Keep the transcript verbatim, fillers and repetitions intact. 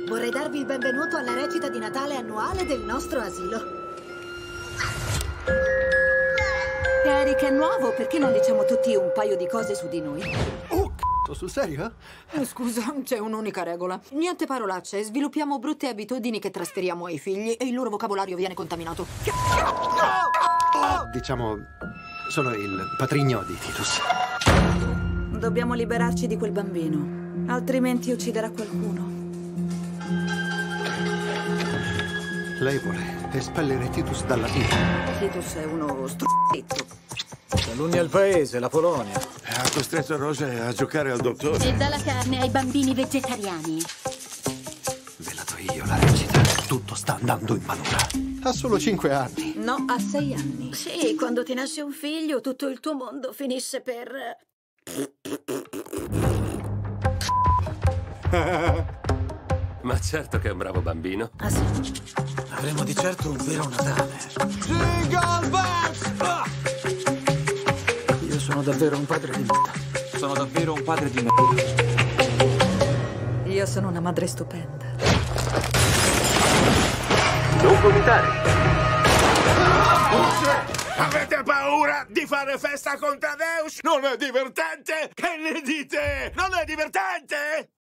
Vorrei darvi il benvenuto alla recita di Natale annuale del nostro asilo. Eric è nuovo, perché non diciamo tutti un paio di cose su di noi? Oh, c***o, sul serio? Eh, Scusa, c'è un'unica regola. Niente parolacce, sviluppiamo brutte abitudini che trasferiamo ai figli e il loro vocabolario viene contaminato. Diciamo, sono il patrigno di Titus. Dobbiamo liberarci di quel bambino, altrimenti ucciderà qualcuno. Lei vuole espellere Titus dalla vita. Titus è uno struzzizzo. Calunnia il paese, la Polonia. Ha costretto Rosa a giocare al dottore. E dà la carne ai bambini vegetariani. Ve la do io la recita. Tutto sta andando in malora. Ha solo cinque anni. No, ha sei anni. Sì, quando ti nasce un figlio, tutto il tuo mondo finisse per... Ma certo che è un bravo bambino. Ah, sì? Avremo di certo un vero Natale. Jingle bells! Ah! Io sono davvero un padre di merda. Sono davvero un padre di merda. Io sono una madre stupenda. Non vomitare. Avete paura di fare festa con Tadeus? Non è divertente? Che ne dite? Non è divertente?